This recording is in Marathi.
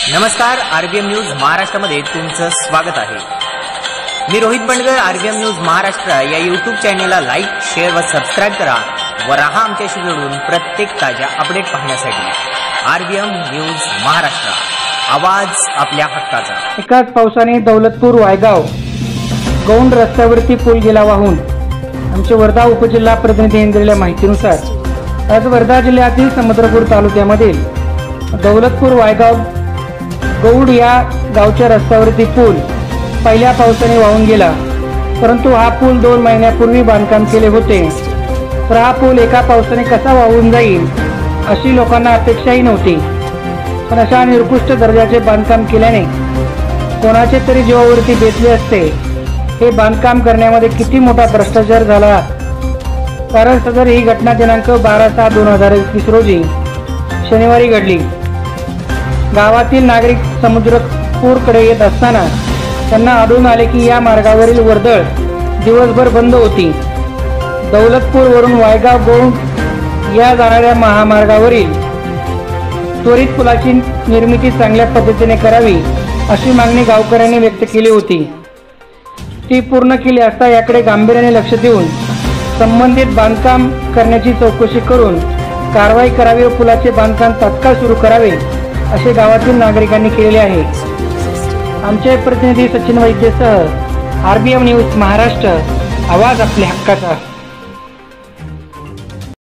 नमस्कार, आरबीएम न्यूज महाराष्ट्रामध्ये तुमचं स्वागत आहे। मी रोहित बंडगर। आरबीएम न्यूज महाराष्ट्र या यूट्यूब चॅनेलला लाईक, शेअर व सबस्क्राइब करा व राहा आमच्याशी जोडून प्रत्येक ताज्या अपडेट पाहण्यासाठी। आरबीएम न्यूज महाराष्ट्र, आवाज आपल्या हक्काचा। एकाच पावसाने दौलतपूर वायगाव गौंड रस्त्यावरती पूल गेला वाहून। आमचे वर्धा उपजिल्हा प्रतिनिधींनी दिलेल्या माहितीनुसार आज वर्धा जिल्ह्यातील समुद्रपूर तालुक्यामधील दौलतपूर वायगाव गौड या गावच्या रस्त्यावरती पूल पहिल्या पावसाने वाहून गेला, परंतु हा पूल 2 महिन्यापूर्वी बांधकाम केले होते। तर हा पूल एका पावसाने कसा वाहून जाईल अशी लोकांना अपेक्षाही नव्हती। पण अशा निकृष्ट दर्जाचे बांधकाम केल्याने कोणाचे तरी जीवावरती बेतले असते। हे बांधकाम करण्यामध्ये किती मोठा भ्रष्टाचार झाला, कारण सदर ही घटना दिनांक 12/6/2021 रोजी शनिवारी घडली। गावातील नागरिक समुद्रपूरकडे येत असताना त्यांना आढळून आले की या मार्गावरील वर्दळ दिवसभर बंद होती। दौलतपूर वरून वायगाव गौंड या जाणाऱ्या महामार्गावरील त्वरित पुलाची निर्मिती चांगल्या पद्धतीने करावी अशी मागणी गावकऱ्यांनी व्यक्त केली होती। ती पूर्ण केली असता याकडे गांभीर्याने लक्ष देऊन संबंधित बांधकाम करण्याची चौकशी करून कारवाई करावी व पुलाचे बांधकाम तात्काळ सुरू करावे असे गावातील नागरिकांनी केलेले आहे। आमचे प्रतिनिधी सचिन वैद्यसह आरबीएम न्यूज महाराष्ट्र, आवाज आपल्या हक्काचा।